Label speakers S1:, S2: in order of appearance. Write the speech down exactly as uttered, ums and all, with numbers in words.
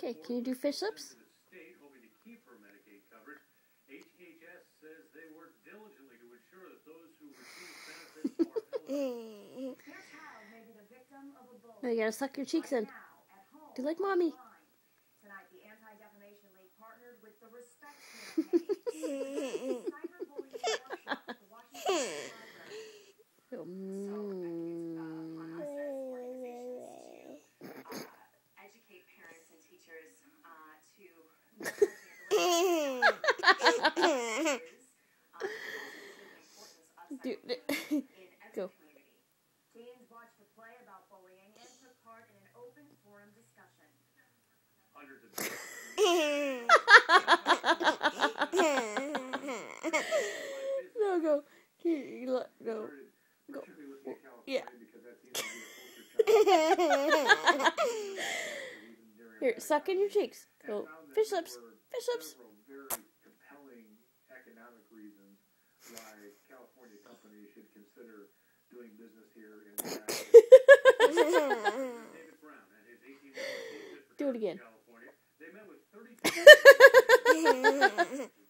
S1: Okay, can you do fish lips?
S2: State hoping to keep her Medicaid coverage. H H S says they work diligently to ensure that those who receive benefits are eligible.
S3: Your child may be the victim of a bully.
S1: Now you gotta suck your cheeks in.
S3: Right now, at home,
S1: Do you like mommy?
S3: tonight, the Anti-Defamation League partnered with the Respect Campaign. Cyberbullying workshop at the Washington Library.
S1: Oh, mm.
S3: Educate parents and teachers uh, to know how to handle it.
S1: Dude,
S3: in every
S1: go.
S3: community. Teens watched a play about bullying and took part in an open forum discussion.
S2: Hundreds of
S1: No, go. Here, look, go. Go. Yeah. Here, suck in your cheeks. Go. Fish lips. Fish lips.
S2: Very compelling economic reasons why California companies should consider doing business here in David Brown and his eighteen
S1: Do it again.
S2: California. They met with thirty